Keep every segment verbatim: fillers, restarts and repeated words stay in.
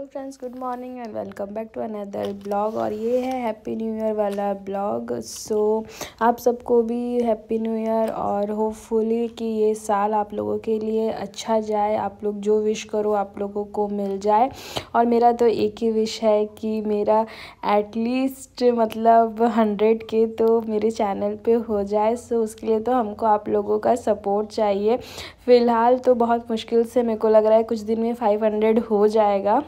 Friends, good morning and welcome back to another blog. और ये है हैप्पी न्यू ईयर वाला ब्लॉग। सो आप सबको भी हैप्पी न्यू ईयर और होपफुली कि ये साल आप लोगों के लिए अच्छा जाए, आप लोग जो विश करो आप लोगों को मिल जाए। और मेरा तो एक ही विश है कि मेरा एटलीस्ट मतलब हंड्रेड के तो मेरे चैनल पे हो जाए। सो उसके लिए तो हमको आप लोगों का सपोर्ट चाहिए। फ़िलहाल तो बहुत मुश्किल से मेरे को लग रहा है कुछ दिन में फाइव हंड्रेड हो जाएगा।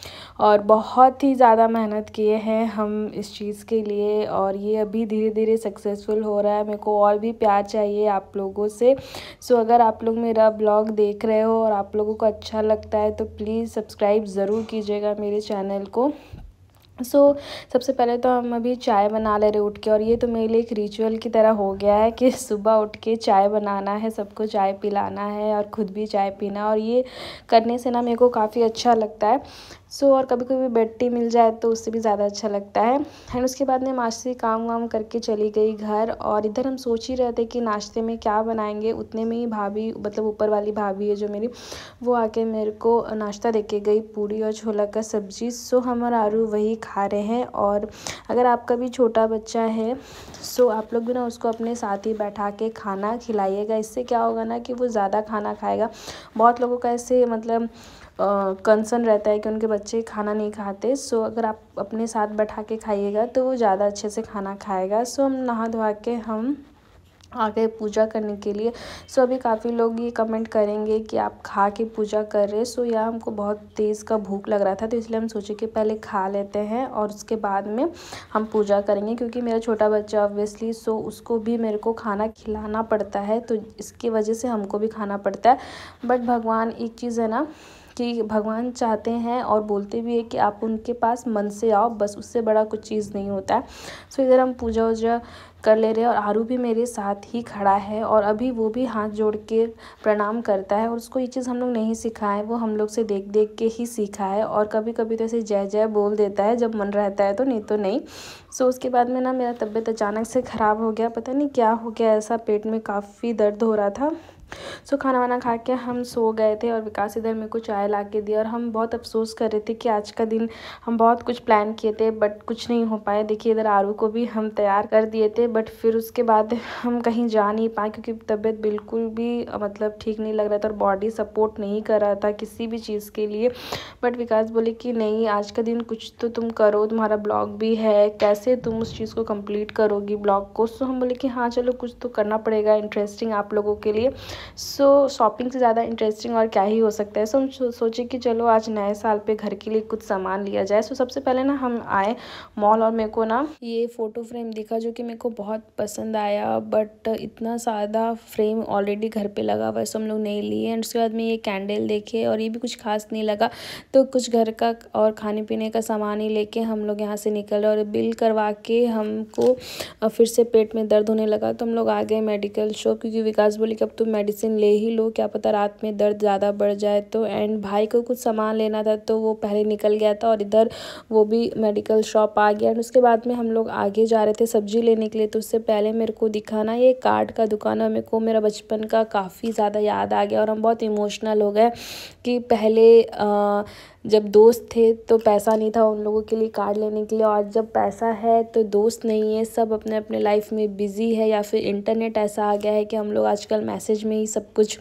और बहुत ही ज़्यादा मेहनत किए हैं हम इस चीज़ के लिए और ये अभी धीरे धीरे सक्सेसफुल हो रहा है। मेरे को और भी प्यार चाहिए आप लोगों से। सो अगर आप लोग मेरा ब्लॉग देख रहे हो और आप लोगों को अच्छा लगता है तो प्लीज़ सब्सक्राइब ज़रूर कीजिएगा मेरे चैनल को। सो so, सबसे पहले तो हम अभी चाय बना ले रहे उठ के। और ये तो मेरे लिए एक रिचुअल की तरह हो गया है कि सुबह उठ के चाय बनाना है, सबको चाय पिलाना है और ख़ुद भी चाय पीना। और ये करने से ना मेरे को काफ़ी अच्छा लगता है। सो so, और कभी कभी बेड टी मिल जाए तो उससे भी ज़्यादा अच्छा लगता है। एंड उसके बाद में मासी काम वाम करके चली गई घर। और इधर हम सोच ही रहे थे कि नाश्ते में क्या बनाएंगे। उतने में ही भाभी, मतलब ऊपर वाली भाभी है जो मेरी, वो आके मेरे को नाश्ता देके गई, पूरी और छोला का सब्ज़ी। सो हम और आरू वही खा रहे हैं। और अगर आपका भी छोटा बच्चा है सो आप लोग भी ना उसको अपने साथ ही बैठा के खाना खिलाइएगा। इससे क्या होगा ना कि वो ज़्यादा खाना खाएगा। बहुत लोगों का ऐसे मतलब कंसर्न रहता है कि उनके बच्चे खाना नहीं खाते। सो अगर आप अपने साथ बैठा के खाइएगा तो वो ज़्यादा अच्छे से खाना खाएगा। सो हम नहा धोवा के हम आ गए पूजा करने के लिए। सो अभी काफ़ी लोग ये कमेंट करेंगे कि आप खा के पूजा कर रहे। सो या हमको बहुत तेज़ का भूख लग रहा था तो इसलिए हम सोचे कि पहले खा लेते हैं और उसके बाद में हम पूजा करेंगे। क्योंकि मेरा छोटा बच्चा ऑब्वियसली, सो उसको भी मेरे को खाना खिलाना पड़ता है तो इसकी वजह से हमको भी खाना पड़ता है। बट भगवान एक चीज़ है ना कि भगवान चाहते हैं और बोलते भी है कि आप उनके पास मन से आओ, बस उससे बड़ा कुछ चीज़ नहीं होता है। सो इधर हम पूजा वूजा कर ले रहे हैं और आरू भी मेरे साथ ही खड़ा है और अभी वो भी हाथ जोड़ के प्रणाम करता है। और उसको ये चीज़ हम लोग नहीं सिखाए, वो हम लोग से देख देख के ही सीखा है। और कभी कभी तो ऐसे जय जय बोल देता है जब मन रहता है तो, नहीं तो नहीं। सो उसके बाद में ना मेरा तबीयत अचानक से ख़राब हो गया, पता नहीं क्या हो गया, ऐसा पेट में काफ़ी दर्द हो रहा था। सो खाना वाना खा के हम सो गए थे और विकास इधर मेरे को चाय ला के दिया। और हम बहुत अफसोस कर रहे थे कि आज का दिन हम बहुत कुछ प्लान किए थे बट कुछ नहीं हो पाए। देखिए इधर आरू को भी हम तैयार कर दिए थे बट फिर उसके बाद हम कहीं जा नहीं पाए क्योंकि तबीयत बिल्कुल भी मतलब ठीक नहीं लग रहा था और बॉडी सपोर्ट नहीं कर रहा था किसी भी चीज़ के लिए। बट विकास बोले कि नहीं, आज का दिन कुछ तो तुम करो, तुम्हारा ब्लॉग भी है, कैसे तुम उस चीज़ को कंप्लीट करोगी ब्लॉग को। सो हम बोले कि हाँ चलो कुछ तो करना पड़ेगा इंटरेस्टिंग आप लोगों के लिए। सो शॉपिंग से ज़्यादा इंटरेस्टिंग और क्या ही हो सकता है। सो हम सोचे कि चलो आज नए साल पे घर के लिए कुछ सामान लिया जाए। सो सबसे पहले ना हम आए मॉल और मेरे को ना ये फ़ोटो फ्रेम दिखा जो कि मेरे को बहुत पसंद आया। बट इतना सादा फ्रेम ऑलरेडी घर पे लगा हुआ है सो हम लोग नहीं लिए। एंड उसके बाद में ये कैंडल देखे और ये भी कुछ खास नहीं लगा तो कुछ घर का और खाने पीने का सामान ही लेके हम लोग यहाँ से निकले। और बिल करवा के हमको फिर से पेट में दर्द होने लगा तो हम लोग आ गए मेडिकल शॉप, क्योंकि विकास बोले कि अब तुम मेडिसिन ले ही लो, क्या पता रात में दर्द ज़्यादा बढ़ जाए तो। एंड भाई को कुछ सामान लेना था तो वो पहले निकल गया था और इधर वो भी मेडिकल शॉप आ गया। एंड उसके बाद में हम लोग आगे जा रहे थे सब्जी लेने के लिए तो उससे पहले मेरे को दिखा ना ये कार्ड का दुकान है। मेरे को मेरा बचपन का काफ़ी ज़्यादा याद आ गया और हम बहुत इमोशनल हो गए कि पहले आ, जब दोस्त थे तो पैसा नहीं था उन लोगों के लिए कार्ड लेने के लिए, और जब पैसा है तो दोस्त नहीं है, सब अपने अपने लाइफ में बिज़ी है। या फिर इंटरनेट ऐसा आ गया है कि हम लोग आजकल मैसेज में ही सब कुछ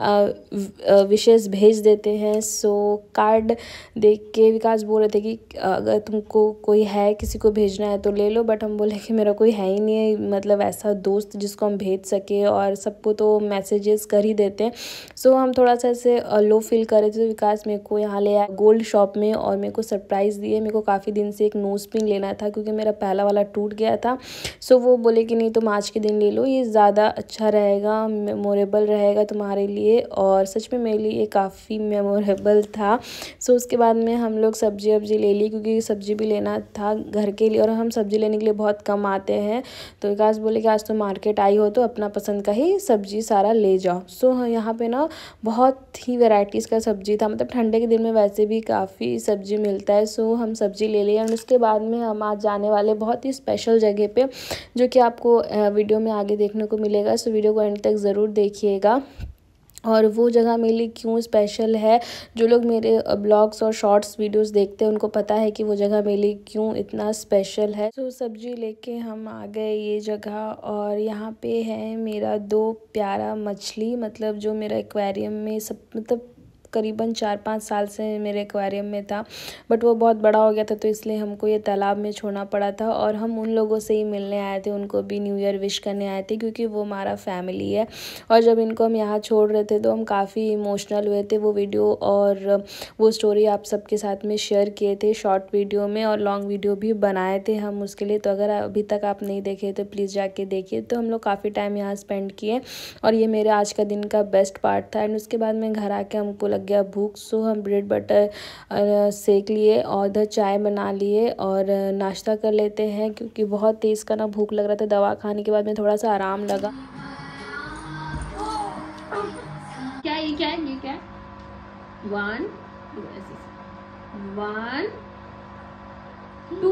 विशेष भेज देते हैं। सो कार्ड देख के विकास बोल रहे थे कि अगर तुमको कोई है किसी को भेजना है तो ले लो। बट हम बोले कि मेरा कोई है ही नहीं है मतलब ऐसा दोस्त जिसको हम भेज सके, और सबको तो मैसेजेस कर ही देते हैं। सो हम थोड़ा सा ऐसे लो फील कर रहे थे तो विकास मेरे को यहाँ ले आया गोल्ड शॉप में और मेरे को सरप्राइज़ दिए। मेरे को काफ़ी दिन से एक नोज़ पिन लेना था क्योंकि मेरा पहला वाला टूट गया था। सो वो बोले कि नहीं तुम आज के दिन ले लो, ये ज़्यादा अच्छा रहेगा, मेमोरेबल रहेगा तुम्हारे लिए। और सच में मेरे लिए ये काफ़ी मेमोरेबल था। सो उसके बाद में हम लोग सब्जी वब्जी ले ली क्योंकि सब्जी भी लेना था घर के लिए और हम सब्जी लेने के लिए बहुत कम आते हैं। तो विकास बोले कि आज तो मार्केट आई हो तो अपना पसंद का ही सब्जी सारा ले जाओ। सो यहाँ पे ना बहुत ही वैरायटीज़ का सब्जी था, मतलब ठंडे के दिन में वैसे भी काफ़ी सब्जी मिलता है। सो हम सब्जी ले लिए और उसके बाद में हम आज जाने वाले बहुत ही स्पेशल जगह पे जो कि आपको वीडियो में आगे देखने को मिलेगा। सो वीडियो को एंड तक ज़रूर देखिएगा। और वो जगह मेरे लिए क्यों स्पेशल है, जो लोग मेरे ब्लॉग्स और शॉर्ट्स वीडियोस देखते हैं उनको पता है कि वो जगह मेरे लिए क्यों इतना स्पेशल है। तो सब्जी लेके हम आ गए ये जगह, और यहाँ पे है मेरा दो प्यारा मछली, मतलब जो मेरा एक्वेरियम में सब मतलब करीबन चार पाँच साल से मेरे एक्वेरियम में था, बट वो बहुत बड़ा हो गया था तो इसलिए हमको ये तालाब में छोड़ना पड़ा था। और हम उन लोगों से ही मिलने आए थे, उनको भी न्यू ईयर विश करने आए थे क्योंकि वो हमारा फैमिली है। और जब इनको हम यहाँ छोड़ रहे थे तो हम काफ़ी इमोशनल हुए थे। वो वीडियो और वो स्टोरी आप सबके साथ में शेयर किए थे शॉर्ट वीडियो में, और लॉन्ग वीडियो भी बनाए थे हम उसके लिए। तो अगर अभी तक आप नहीं देखे तो प्लीज़ जाके देखिए। तो हम लोग काफ़ी टाइम यहाँ स्पेंड किए और ये मेरे आज का दिन का बेस्ट पार्ट था। एंड उसके बाद में घर आके हमको लग गया भूख, सो हम ब्रेड बटर सेक लिए और इधर चाय बना लिए और नाश्ता कर लेते हैं क्योंकि बहुत तेज़ का ना भूख लग रहा था। दवा खाने के बाद में थोड़ा सा आराम लगा। क्या ये क्या है ये क्या है? One one two.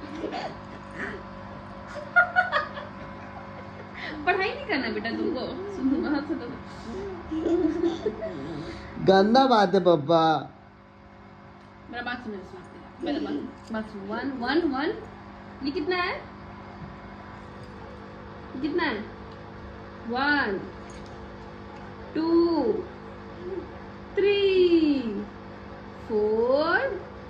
पढ़ाई नहीं करना बेटा तुमको। गंदा बात है पापा। मेरा बात सुनो, मेरा बात बात सुनो। वन वन वन ये कितना है? कितना है? One two three four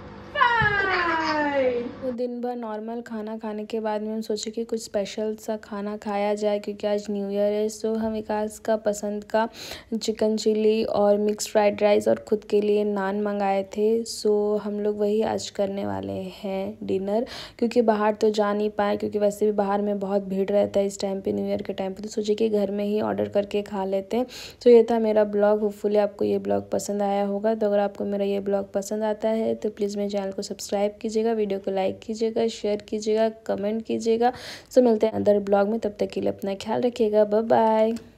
five. वो दिन भर नॉर्मल खाना खाने के बाद में हम सोचे कि कुछ स्पेशल सा खाना खाया जाए क्योंकि आज न्यू ईयर है। सो हम विकास का पसंद का चिकन चिली और मिक्स फ्राइड राइस और ख़ुद के लिए नान मंगाए थे। सो हम लोग वही आज करने वाले हैं डिनर, क्योंकि बाहर तो जा नहीं पाए क्योंकि वैसे भी बाहर में बहुत भीड़ रहता है इस टाइम पे, न्यू ईयर के टाइम पे। तो सोचे कि घर में ही ऑर्डर करके खा लेते हैं। तो ये था मेरा ब्लॉग। होपफुली आपको ये ब्लॉग पसंद आया होगा। तो अगर आपको मेरा ये ब्लॉग पसंद आता है तो प्लीज़ मेरे चैनल को सब्सक्राइब कीजिएगा, वीडियो को लाइक कीजिएगा, शेयर कीजिएगा, कमेंट कीजिएगा। सो मिलते हैं अदर ब्लॉग में, तब तक के लिए अपना ख्याल रखिएगा। Bye bye.